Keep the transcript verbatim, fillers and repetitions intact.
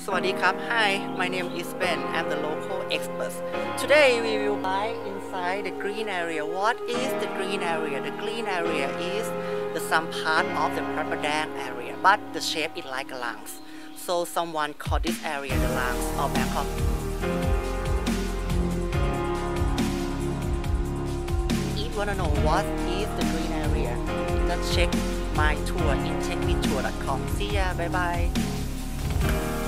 Sawadee krab. Hi, my name is Ben. I'm the local expert. Today we will dive inside the green area. What is the green area? The green area is the some part of the Padang area, but the shape is like a lungs. So someone call this area the lungs of Bangkok. If you wanna know what is the green area, just check my tour in take me tour dot com. See ya, bye bye.